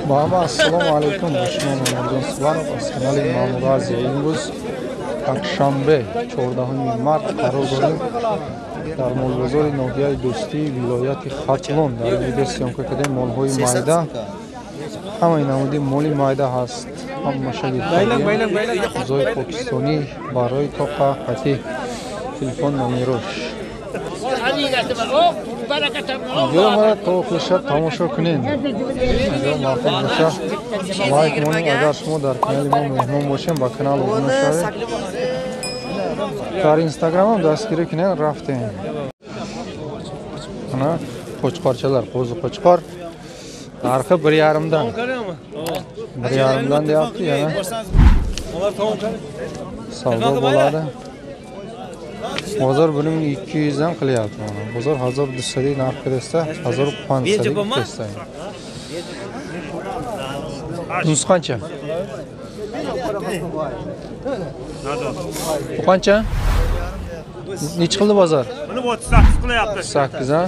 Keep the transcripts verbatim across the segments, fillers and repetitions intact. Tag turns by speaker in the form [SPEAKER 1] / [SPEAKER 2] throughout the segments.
[SPEAKER 1] Baba assalomu alaykum. Mehmonlardan Svanov az kanali Ma'mur Aziz. Imroz Pakshanbe chordaҳуми март қарор дорем дар молбозори ноҳияи Дӯстӣ вилояти Хатлон дар видео сёмка кардем молҳои майда. Ҳамаи намуди моли майда ҳаст. Ҳама шагирдтария зои покистонӣ барои тоқа ҳати телефон номерош Видео мара то охири тамошо кунед. Видео маъқул боша лайк монед. Агар шумо дар канали мо меҳмон бошем ба канал обуна шавед. Дар инстаграмам дастгирӣ кунед рафтем. Ана qo'chqorchalar, qo'zi qo'chqor. Narxi bir yarimdan. bir yarimdan deyapti yana. Savdo bo'ladi. Bozor bir ming ikki yuz dan qilyapti mana. Bozor bir ming ikki yuz narx bersa, bir ming besh yuz bersa. Bunisi qancha? Bu qancha? Necha qildi bozor?
[SPEAKER 2] Buni o'ttiz sakkiz qilyapti.
[SPEAKER 1] sakkiz ha?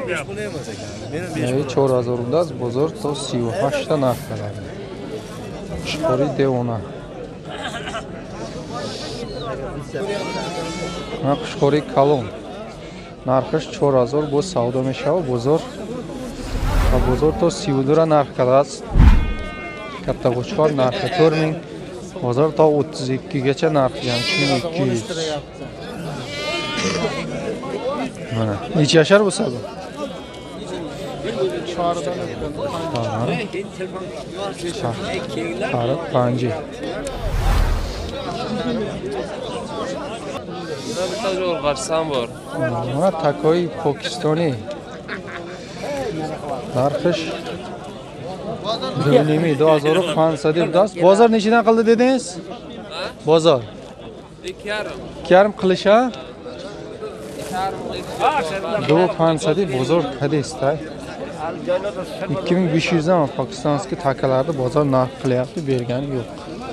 [SPEAKER 1] Ey to'rt ming undaz bozor to سی و هشت ta narx qiladi. Shqori devona. Ма Qashqori kalon. Narxish چهار هزار bu savdo meshava bozor. Va bozor to سی و دو ra narx qiladi. Katta qo'chqor narxi to'rt ming. Bozor to o'ttiz ikki gacha narxi ham uch ming ikki yuz. Mana, necha yashar bo'lsa bu? Qari panji. Mana takoyi Pokistoni. Narxish Dönemi دو هزار و پانصد dast. Bozor nechidan qildi dedingiz? Bozor. ikki yarim. ikki yarim qilish ha? دو هزار و پانصد bozor kadesta. ikki ming besh yuz dan Pokistonskiy takalarda bozor narx qilyapti, bergani yo'q.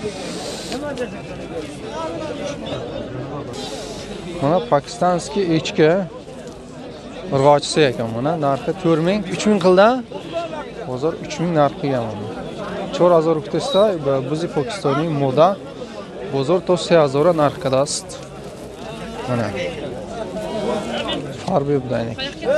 [SPEAKER 1] Mana Pokistonskiy echki urg'ochisi ekan mana narxi to'rt ming, uch ming qildi. Bozor uch ming narx qilgan mana. چهار هزار ustesta bizi Pokistoniy moda bozor to سه هزار narx qiladi. Mana. Farbi budaynik.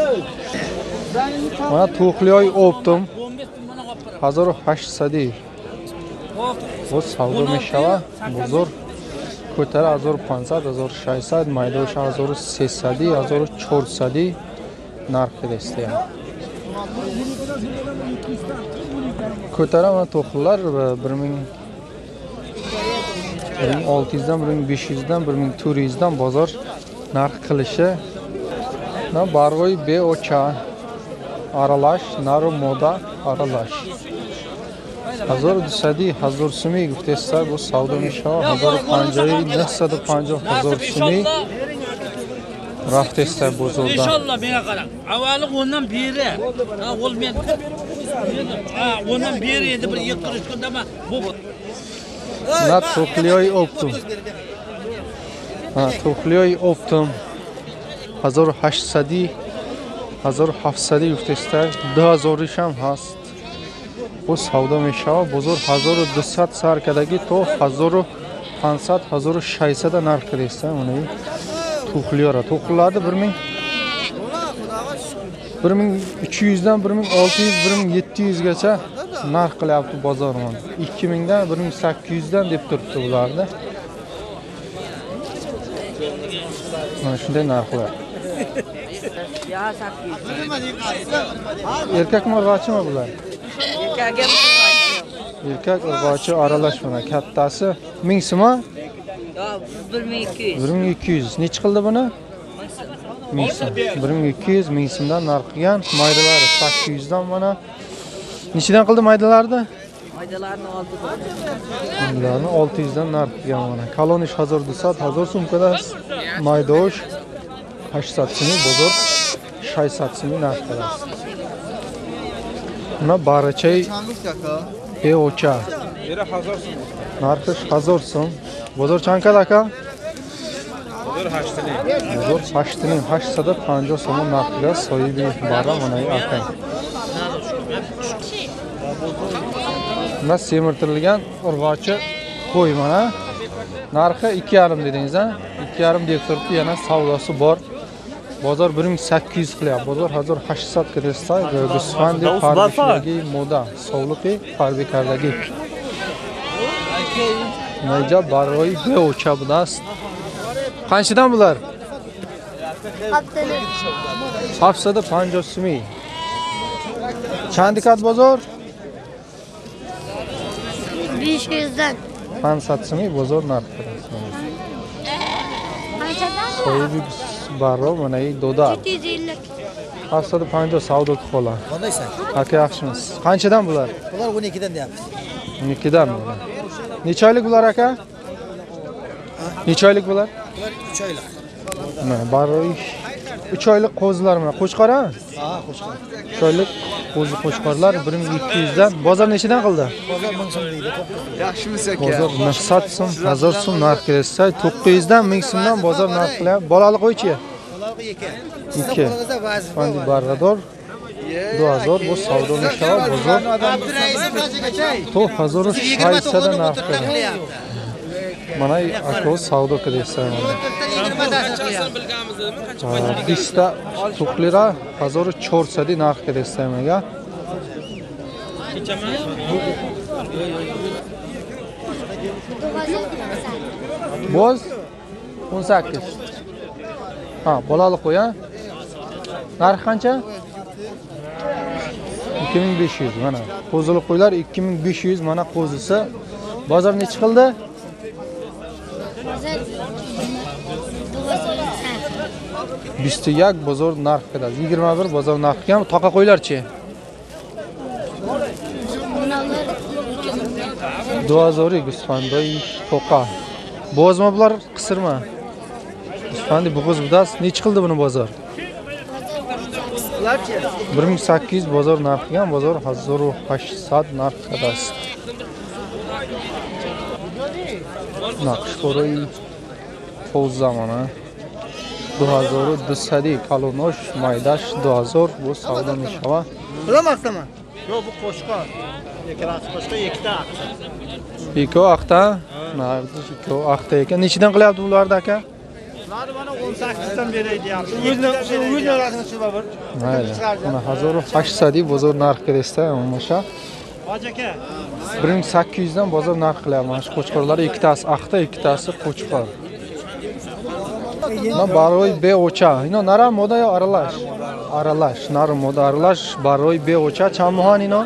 [SPEAKER 1] Mana to'qliyoy optim هزار و هشتصد. Bu savdo meshava bozor ko'tara هزار و پانصد هزار و ششصد maydosh هزار و سیصد هزار و چهارصد narx qiladi. Ko'tara va to'qlilar bir ming olti yuz dan bir ming besh yuz dan bir ming to'rt yuz dan bozor narx qilishi. Na bargoy be ocha aralash naru moda aralash هزار و دویست هزار سومی گفتesta bu savdo meshava هزار و پنجاه نهصد و پنجاه هزار سوmi raftesta bozordan.
[SPEAKER 3] İnşallah bana qara. Avvali ondan beri. Ha ol men. Ha ondan beri endi bir ikki qirish kunda ama bu
[SPEAKER 1] Na to'qliyoy optim. Ha to'qliyoy optim هزار و هشتصد هزار و هفتصد گفتesta دو هزار ham هست. Bu savdo meshava bozor هزار و دویست sarkadagi to هزار و پانصد هزار و ششصد narx qilsa mana to'qliyor. To'qlilarda bir ming bir ming uch yuz dan bir ming olti yuz bir ming yetti yuz gacha narx qilyapti bozor mana. ikki ming dan bir ming sakkiz yuz dan deb turibdi bularda. Mana shunday narxlar. Erkakmi urg'ochimi bular? Erkak urg'ochi aralash mana kattasi ming so'm. bir ming ikki yuz. bir ming ikki yuz. Necha qildi buni? ming so'm. bir ming ikki yuz ming so'mdan narx qilgan. Maydalari sakkiz yuz dan mana. Nechidan qildi maydalarni? Maydalarni olti yuz. Maydalarni olti yuz dan narx qilgan mana. Kalonish هزار و دویست هزار so'm qiladi. Maydosh هشتصد so'm, bozor ششصد so'm narx qiladi. Buna barachay be ocha. Narxi هزار so'm. Bozor chanqada aka? Bozor هشت ming هشتصد و پنجاه so'm narx qiladi. Soyibi bara mana aka. Buna semirtirilgan urg'ochi qo'y mana. Narxi ikki yarim dedingiz ha? ikki yarim deb turibdi, yana savdosi bor. Bozor bir ming sakkiz yuz qilyapti. Bozor hozir osem yuz kreditstoy, Gusfandi Parbekardagi moda, sovliqi Parbekardagi. Nayja baroy beocha budast. Qanchadan bular?
[SPEAKER 2] Haftada.
[SPEAKER 1] Haftada panjoh so'm. Chandikat bozor
[SPEAKER 2] besh yuzdan.
[SPEAKER 1] pansat so'm bozor narxi.
[SPEAKER 2] Qanchadan?
[SPEAKER 1] So'yib baro mana dodar.
[SPEAKER 2] yetti yuz ellik.
[SPEAKER 1] Haftada panjoh savdo qilib.
[SPEAKER 4] Qandaysan?
[SPEAKER 1] Aka yaxshimiz. Qanchadan bular?
[SPEAKER 4] Bular o'n ikkidan deyapmiz.
[SPEAKER 1] o'n ikkidan bular. Necha oylik bular aka? Necha oylik bular?
[SPEAKER 4] Bular uch oylik.
[SPEAKER 1] Mana baroy uch oylik qo'zilar mana qo'chqor ha?
[SPEAKER 4] Ha, qo'shqor.
[SPEAKER 1] uch oylik qo'zi qo'chqorlar bir ming ikki yuz dan. Bozor nechidan qildi?
[SPEAKER 4] Bozor ming so'm deydi.
[SPEAKER 5] Yaxshimiz aka.
[SPEAKER 1] Bozor naqsat so'm, hazar so'm narx kelsa, to'qqiz yuz dan ming so'mdan bozor narx qilyapti. Bolali qo'ychi?
[SPEAKER 4] Bularga ikki.
[SPEAKER 1] ikki.
[SPEAKER 4] Sizda vazifa
[SPEAKER 1] Fandi
[SPEAKER 4] bor.
[SPEAKER 1] barador ikki hazar bu savdo nishava bozor.
[SPEAKER 4] Abduraisim qanchaga?
[SPEAKER 1] to'rt hazar shaysa dan narx qilyapti. Mana aka savdo qilyapti. Bista to'qlira hazar cho'rtsa dan narx qilyapti menga. Boz o'n sakkiz. Ha, bolali qo'y ha. Narx qancha? ikki ming besh yuz mana. Qo'zili qo'ylar ikki ming besh yuz mana qo'zisi. Bozor necha qildi? Bistiyak bozor narx qiladi. yigirma bir bozor narx qilgan. Toqa qo'ylarchi? Duazori Gusfandoy toqa. Bozma bular qisirma. Gusfandi bug'uz budas. Necha qildi buni bozor? bir ming sakkiz yuz bozor narx qilgan. Bozor bir ming o't yuz narx qiladi. Naqshxo'roy poz zamona dو هزار و دویست کالونوش مایداش دو هزار bu savdo nishava.
[SPEAKER 4] Bilamasizmi? Yo'q, bu qo'shqor. Ikkalasi qo'shqor, ikkita aqsa.
[SPEAKER 1] Ikko aqta? Narxi ikko aqta ekan. Nechidan qilyapti bularda aka?
[SPEAKER 4] Ular mana o'n sakkizdan beray deyapti. O'zini o'zini rasmi chiqib bir.
[SPEAKER 1] Mayli. Mana bir ming o't yuz bozor narx qilyapti, o'sha.
[SPEAKER 4] Hoji aka,
[SPEAKER 1] bir ming sakkiz yuz dan bozor narx qilyapman. Shu qo'chqorlar ikkitasi aqta, ikkitasi qo'chqor. Na baroy be ocha. Ino nara moda yo aralash? Aralash, nar moda aralash, baroy be ocha. Chamuhan ino?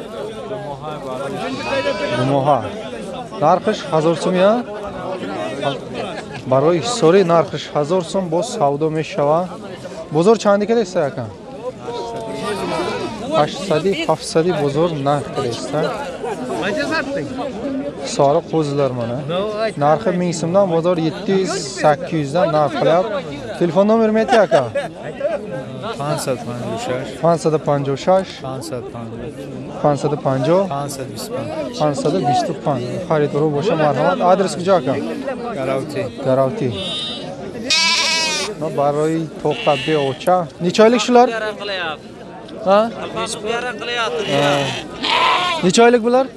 [SPEAKER 1] Moha. Narxish hazar so'm ya? Baroy sori narxish hazar so'm bu savdo meshava. Bozor chandi kelaysa ekan? osem yuz, haftsad bozor narx kelaysa.
[SPEAKER 4] qancha satding?
[SPEAKER 1] Sariq qo'zilar mana. Narxi ming so'mdan bozor yetti yuz, sakkiz yuz dan narx qilyapti. Telefon nomeri ayting aka.
[SPEAKER 5] pansat panjoh,
[SPEAKER 1] pansada panjoh shash,
[SPEAKER 5] pansat panjoh,
[SPEAKER 1] pansada panjoh,
[SPEAKER 5] pansat bispan,
[SPEAKER 1] pansada yigirma panjoh. Xaridor bo'lsa marhamat. Adres kucha aka?
[SPEAKER 5] garavti,
[SPEAKER 1] Garavti. No baroy to'qa be ocha. Necha oylik shular? Ha? Necha oylik bular?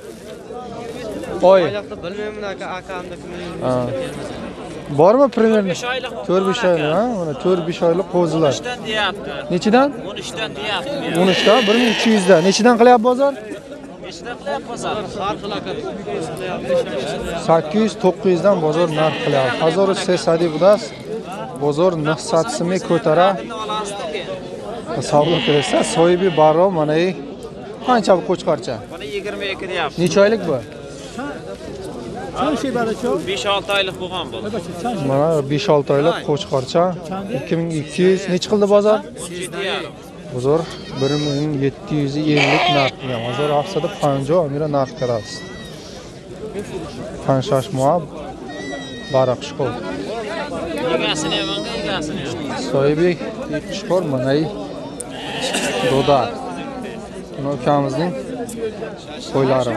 [SPEAKER 1] Oy.
[SPEAKER 4] Bilmayman aka, akamnikini.
[SPEAKER 1] Bormi примерно? to'rt besh oylik, ha? Mana to'rt besh oylik qo'zilar. Nechidan?
[SPEAKER 3] o'n uchdan deyapti.
[SPEAKER 1] o'n uch dan bir ming ikki yuz dan. Nechidan qilyapti bozor?
[SPEAKER 3] Nechidan qilyapti bozor?
[SPEAKER 1] sakkiz yuz, to'qqiz yuz dan bozor narx qilyapti. Hazor sesadi budas. Bozor naqsatsimi ko'tara. Savdo qilsa, so'yibi baro mana ey. Qancha bu qo'chqorcha?
[SPEAKER 3] Mana yigirma ikki deyapti.
[SPEAKER 1] Necha oylik bu?
[SPEAKER 3] besh olti oylik bo'lgan bu.
[SPEAKER 1] Mana besh olti oylik qo'chqorcha. ikki ming ikki yuz. Necha qildi bozor? Bozor bir ming yetti yuz ellik narx qilgan. Bozor haftada panjoh mira narx qiladi. Panshash muab baraqshqor.
[SPEAKER 3] Egasini ham, egasini ham.
[SPEAKER 1] So'yibi ishqor mana ey. Doda. Buni ukamizning qo'ylari.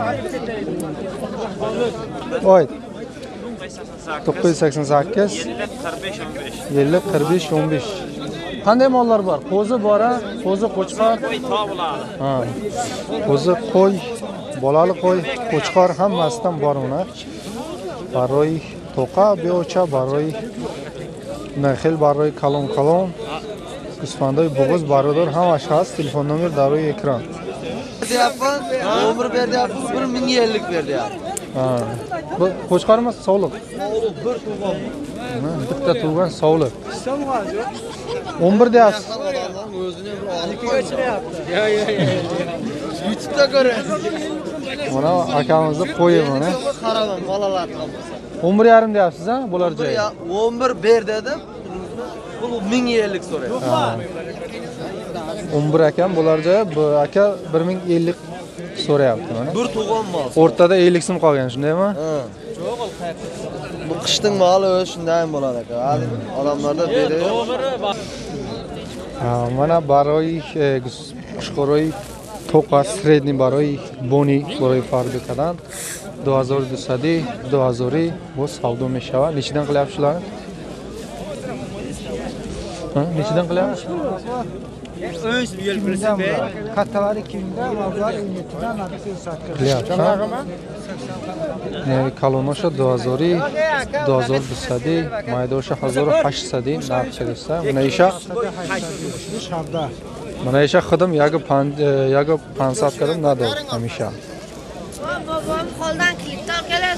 [SPEAKER 1] Oy. to'qqiz yuz sakson sakkiz ellik qirq besh o'n besh Qanday mollar bor? Qo'zi bor, qo'zi qo'chqor. Ha. Qo'zi qo'y, bolali qo'y, qo'chqor hammasidan bor uni. Baroy toqa beocha, baroy naxil, baroy kalon kalon. Isfandoy bo'g'iz barodor hammash hast. Telefon nomer daroy ekran.
[SPEAKER 6] Deyapman, umr beryapsiz, bir ming ellik beryapti.
[SPEAKER 1] Ha. Bu qo'chqormas, sog'liq.
[SPEAKER 6] Bir tug'an.
[SPEAKER 1] Bitta tug'an sog'liq. o'n bir deyapsiz.
[SPEAKER 6] O'zini bir olib qo'yapti. Yo, yo, yo. YouTube'da ko'rasiz.
[SPEAKER 1] Mana akamizni qo'yi mana.
[SPEAKER 6] Qaraman, bolalardan.
[SPEAKER 1] o'n bir yarim deyapsiz, ha? Bo'lar joy.
[SPEAKER 6] o'n bir ber dedim. Bu ming ellik so'rayapti.
[SPEAKER 1] o'n bir ekan, bo'lar joy. Bu aka bir ming ellik so'rayapti mana.
[SPEAKER 6] Bir tug'an mol.
[SPEAKER 1] O'rtada ellik so'm qolgan, shundaymi?
[SPEAKER 6] Ha. Bu qishning moli o'zi shunday ham bo'lar aka. Odamlarda beri.
[SPEAKER 1] Ha, mana baroy qushqoroy toqa sredniy baroy boni baroy farqi kadan dو هزار و دویست دو هزار bu savdo meshava. Nechidan qilyapsiz shularni? Ha, nechidan qilyapsiz?
[SPEAKER 4] Kattalar ikki mingdan, mazlar o'n yettidan, narxi sakkiz.
[SPEAKER 1] Qilyapsiz. Ne kalonosha dو هزار دو هزار و دویست maydosha هزار و هشتصد narx chiqsa. Mana isha Mana isha xidim yagi yagi pansat qilib nado hamisha.
[SPEAKER 2] Babam qo'ldan klipni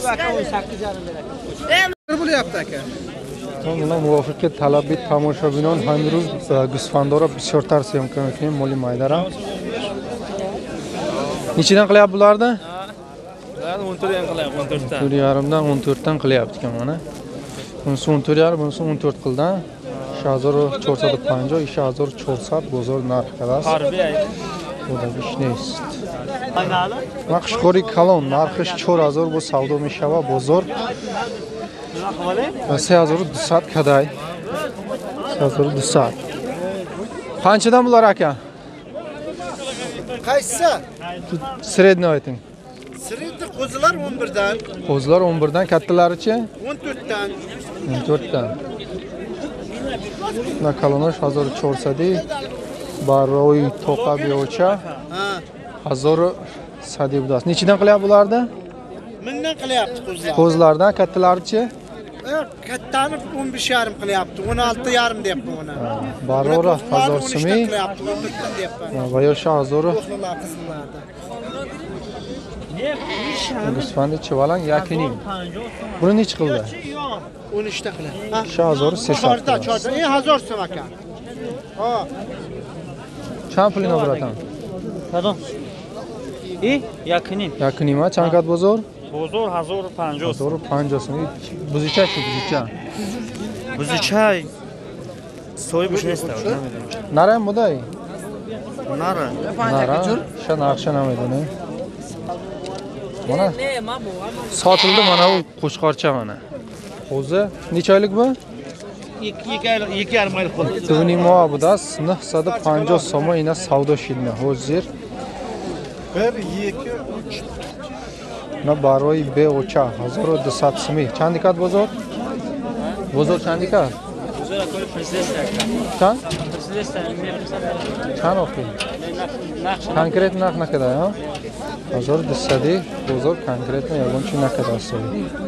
[SPEAKER 2] olganlar.
[SPEAKER 4] Bo'lyapti aka.
[SPEAKER 1] Mana muvofiq talabit tomoshabinon hamroz gusfandora bisyortar syomka mekinam moli maydara. Nechidan qilyapti bularni?
[SPEAKER 3] o'n to'rt dan qilyapti, o'n to'rt dan.
[SPEAKER 1] to'rt yarim dan o'n to'rt dan qilyapti ekan mana. Bunisi o'n to'rt yarim, bunisi o'n to'rt qildan. hazar و چهارصد و پنجاه ایش هزار و چهارصد بزرگ نرخ است. خدا بیش نیست. مخشخوری کلان نرخش چهار هزار با سودا میشوه بزرگ. سه هزار و دویست کدای. سه هزار و دویست. قanchadan bular aka?
[SPEAKER 4] Qaysi?
[SPEAKER 1] Sredniy ayting.
[SPEAKER 4] Sredniy qo'zilar o'n bir dan,
[SPEAKER 1] Qo'zilar o'n bir dan, kattalarichi?
[SPEAKER 4] o'n to'rt dan.
[SPEAKER 1] o'n to'rt dan. Na kalonosh هزار و چهارصد baroy toqa beocha هزار و صد بود است. Nechidan qilyapti bularni?
[SPEAKER 4] Mingdan qilyapti qo'zilar.
[SPEAKER 1] Qo'zlardan kattalarichi?
[SPEAKER 4] Kattani o'n besh yarim qilyapti, o'n olti yarim deyapti uni.
[SPEAKER 1] Barora هزار so'mi
[SPEAKER 4] qilyapti, o'n to'rt dan deyapman.
[SPEAKER 1] va yoshi هزار.
[SPEAKER 4] Qo'zilar qizlarda.
[SPEAKER 1] Gusfandi chivalan yakining. Buni nech qildi?
[SPEAKER 4] o'n uch ta qilyapti.
[SPEAKER 1] هزار و سیصد.
[SPEAKER 4] Chorda, chorda, e هزار so'm aka. Ha.
[SPEAKER 1] Chand pulingga bratan?
[SPEAKER 7] Pardon. I yakinin.
[SPEAKER 1] Yakinima chand kat bozor?
[SPEAKER 7] Bozor هزار و پنجاه.
[SPEAKER 1] هزار و پنجاه so'm. Buzicha shu buzicha.
[SPEAKER 7] Buzicha so'y bush nesta, namidim.
[SPEAKER 1] Naram buday?
[SPEAKER 7] Nara.
[SPEAKER 1] Nara. Sha narxsha namaydi. Mana sotildi mana u qo'shqorcha mana. O'zi necha oylik bu?
[SPEAKER 4] ikki yarim oylik bo'ldi.
[SPEAKER 1] Tuvning muobudas nihsada پنجاه so'm ina savdo shilni. Hozir
[SPEAKER 4] bir ikki uch
[SPEAKER 1] na baroy beocha هزار و دویست so'm. Chandikat bozor? Bozor chandikat?
[SPEAKER 7] Bozor akoli prezident.
[SPEAKER 1] Chand?
[SPEAKER 7] Prezident.
[SPEAKER 1] Chand o'qi? Konkret narx naqadar, ha? هزار و دویست bozor konkretno yagonchi naqadar so'y.